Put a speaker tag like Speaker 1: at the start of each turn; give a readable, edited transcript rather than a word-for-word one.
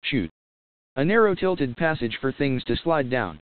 Speaker 1: chute. A narrow tilted passage for things to slide down.